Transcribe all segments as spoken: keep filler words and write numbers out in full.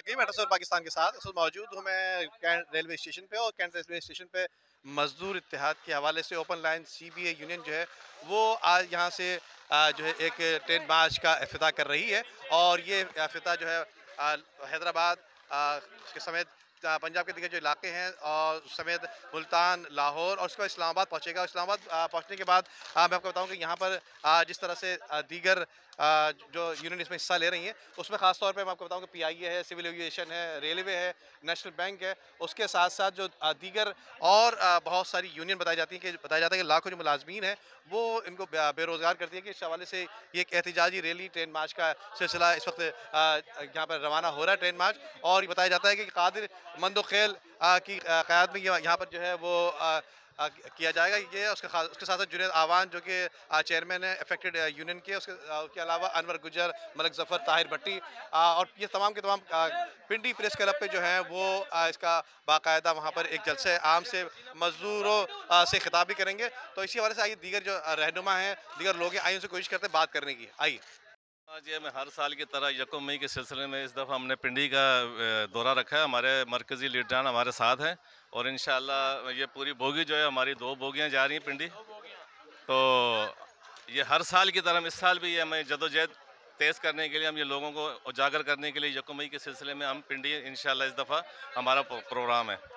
गई मेट्रोसोल पाकिस्तान के साथ। इस वक्त मौजूद हूँ मैं कैंट रेलवे स्टेशन पे और कैंट रेलवे स्टेशन पे मजदूर इत्तेहाद के हवाले से open line C B A union जो है वो आज यहाँ से आ, जो है एक ट्रेन मार्च का इफ्तिताह कर रही है। और ये इफ्तिताह जो है आ, हैदराबाद आ, के समेत आ, पंजाब के दिग्गज जो इलाके हैं और समेत मुल्तान, लाहौर और उसके बाद इस्लामाबाद पहुँचेगा। इस्लामाबाद आ, पहुँचने के बाद आ, मैं आपको बताऊँ कि यहाँ पर आ, जिस तरह से आ, दीगर आ, जो यूनियन इसमें हिस्सा ले रही हैं उसमें खास तौर पे मैं आपको बताऊं कि पी आई ए है, सिविल एविएशन है, रेलवे है, नेशनल बैंक है। उसके साथ साथ जो आ, दीगर और आ, बहुत सारी यूनियन बताई जाती हैं कि बताया जाता है कि लाखों जो मुलाजमीन हैं वो इनको बे- बेरोज़गार करती है कि इस हवाले से ये एक एहतजाजी रैली ट्रेन मार्च का सिलसिला इस वक्त आ, यहाँ पर रवाना हो रहा है ट्रेन मार्च। और ये बताया जाता है कि कादिर मंदो खेल आ, की आ, क़यादत में ये- यहाँ पर जो है वो आ, आ, किया जाएगा। ये उसके खा- उसके साथ साथ जुनैद आवान जो कि चेयरमैन है अफेक्टेड यूनियन के, उसके आ, उसके अलावा अनवर गुजर, मलक जफ़र, ताहिर भट्टी आ, और ये तमाम के तमाम आ, पिंडी प्रेस क्लब पे जो है वो आ, इसका बाकायदा वहाँ पर एक जलसे आम से मजदूरों आ, से खिताब भी करेंगे। तो इसी हवाले से आइए दीगर जो आ, रहनुमा हैं, दीगर लोग हैं, आइए उनसे कोशिश करते हैं बात करने की। आइए। आज ये मैं हर साल की तरह यकम मई के सिलसिले में इस दफ़ा हमने पिंडी का अ, दौरा रखा है। हमारे मरकज़ी लीडरान हमारे साथ हैं और इंशाअल्लाह ये पूरी बोगी जो है हमारी दो बोगियां जा रही हैं पिंडी। तो ये हर साल की तरह इस साल भी ये हमें जदोजहद तेज़ करने के लिए, हम ये लोगों को उजागर करने के लिए यकम मई के सिलसिले में हम पिंडी इंशाअल्लाह इस दफ़ा हमारा प्रोग्राम है।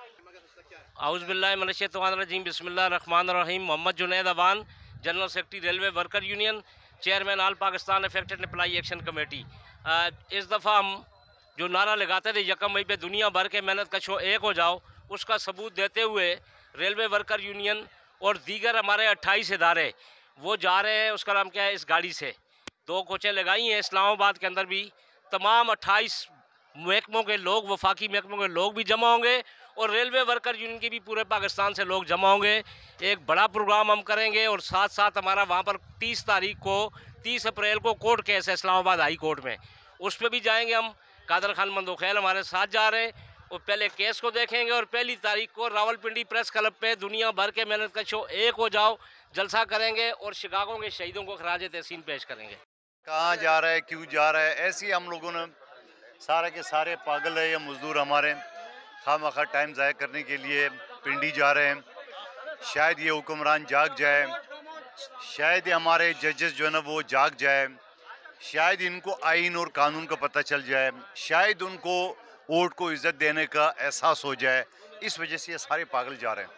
आउज़ुबिल्लाहिमिनश्शैतानिर्रजीम बिस्मिल्लाहिर्रहमानिर्रहीम। Mohammad Junaid Awan, general secretary railway worker union, chairman all Pakistan affected employee action committee. इस दफ़ा हम जो नारा लगाते थे यकम मई पे दुनिया भर के मेहनत कशो एक हो जाओ, उसका सबूत देते हुए रेलवे वर्कर यूनियन और दीगर हमारे अट्ठाईस इदारे वो जा रहे हैं। उसका नाम क्या है, इस गाड़ी से दो कोचें लगाई हैं इस्लामाबाद के अंदर भी। तमाम अट्ठाईस महकमों के लोग, वफाकी महकमों के लोग भी जमा होंगे और रेलवे वर्कर यूनियन के भी पूरे पाकिस्तान से लोग जमा होंगे। एक बड़ा प्रोग्राम हम करेंगे और साथ साथ हमारा वहाँ पर तीस तारीख को तीस अप्रैल को कोर्ट केस है इस्लामाबाद हाई कोर्ट में, उस पर भी जाएंगे हम। कादर खान मंदोखेल हमारे साथ जा रहे हैं और पहले केस को देखेंगे और पहली तारीख को रावलपिंडी प्रेस क्लब पे दुनिया भर के मेहनत कशो एक हो जाओ जलसा करेंगे और शिकागो के शहीदों को खराज तहसीन पेश करेंगे। कहाँ जा रहा है, क्यों जा रहा है, ऐसे ही हम लोगों ने सारे के सारे पागल है ये मजदूर हमारे खामखा टाइम ज़ाया करने के लिए पिंडी जा रहे हैं। शायद ये हुक्मरान जाग जाए, शायद ये हमारे जजेस जो है ना वो जाग जाए, शायद इनको आइन और कानून का पता चल जाए, शायद उनको वोट को इज्जत देने का एहसास हो जाए। इस वजह से ये सारे पागल जा रहे हैं।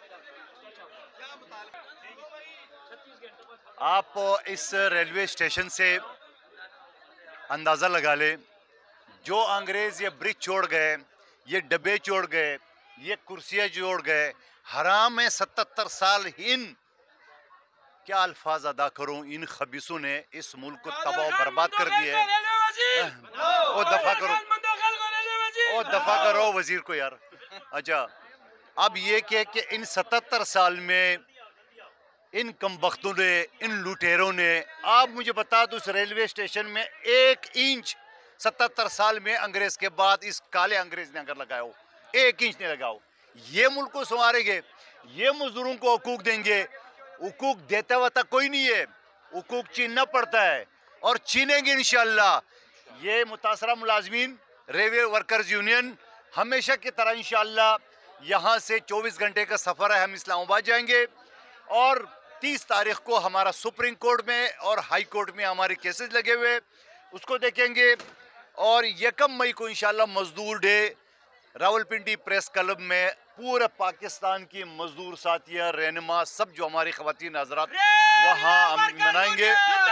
आप इस रेलवे स्टेशन से अंदाज़ा लगा लें, जो अंग्रेज़ ये ब्रिज छोड़ गए, ये डब्बे छोड़ गए, ये कुर्सियाँ जोड़ गए, हराम है सतहत्तर साल इन क्या अल्फाज अदा करूं, इन खबीसों ने इस मुल्क को तबाह बर्बाद कर दिया है। ओ दफा करो, ओ दफा करो वजीर को यार। अच्छा, अब ये कह कि इन सतहत्तर साल में इन कमबख्तों ने, इन लुटेरों ने, आप मुझे बता दो उस रेलवे स्टेशन में एक इंच सतहत्तर साल में अंग्रेज के बाद इस काले अंग्रेज ने अगर लगाओ, एक इंच नहीं लगाओ, ये मुल्क को संवारेंगे, ये मजदूरों को हकूक देंगे। हुकूक देता हुआ तक कोई नहीं है, हुकूक छीनना पड़ता है और छीनेंगे इंशाअल्लाह। ये मुतासरा मुलाजमीन रेलवे वर्कर्स यूनियन हमेशा की तरह इंशाअल्लाह यहाँ से चौबीस घंटे का सफ़र है, हम इस्लामाबाद जाएंगे और तीस तारीख को हमारा सुप्रीम कोर्ट में और हाई कोर्ट में हमारे केसेस लगे हुए उसको देखेंगे और यकम मई को इंशाअल्लाह मजदूर डे रावलपिंडी प्रेस क्लब में पूरे पाकिस्तान की मजदूर साथियाँ, रहनुमा, सब जो हमारी ख़वातीन हज़रात वहाँ हम मनाएंगे।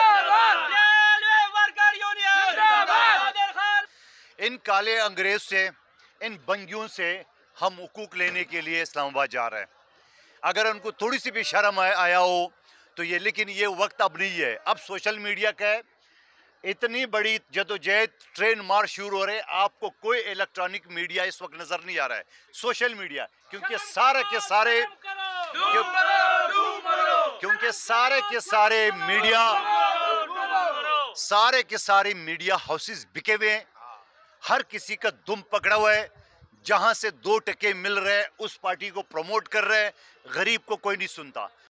इन काले अंग्रेज से, इन बंगियों से हम हुकूक लेने के लिए इस्लामाबाद जा रहे हैं। अगर उनको थोड़ी सी भी शर्म आया हो तो ये, लेकिन ये वक्त अब नहीं है। अब सोशल मीडिया का है, इतनी बड़ी जदोजहद, ट्रेन मार्च शुरू हो रहे हैं, आपको कोई इलेक्ट्रॉनिक मीडिया इस वक्त नजर नहीं आ रहा है, सोशल मीडिया, क्योंकि सारे के सारे क्यों, क्योंकि सारे के सारे मीडिया सारे के सारे मीडिया हाउसेस बिके हुए हैं। हर किसी का दुम पकड़ा हुआ है, जहां से दो टके मिल रहे हैं उस पार्टी को प्रमोट कर रहे हैं, गरीब को कोई नहीं सुनता।